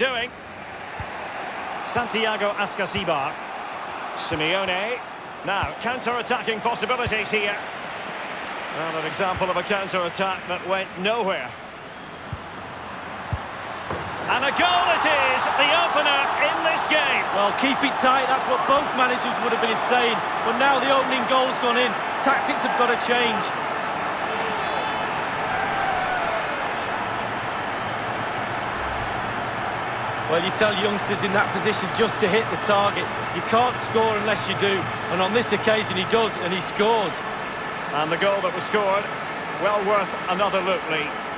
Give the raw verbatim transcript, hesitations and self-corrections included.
Doing. Santiago Ascasibar. Simeone. Now, counter-attacking possibilities here. Well, an example of a counter-attack that went nowhere. And a goal it is, the opener in this game. Well, keep it tight, that's what both managers would have been saying. But now the opening goal's gone in. Tactics have got to change. Well, you tell youngsters in that position just to hit the target. You can't score unless you do. And on this occasion he does, and he scores. And the goal that was scored, well worth another look, Lee.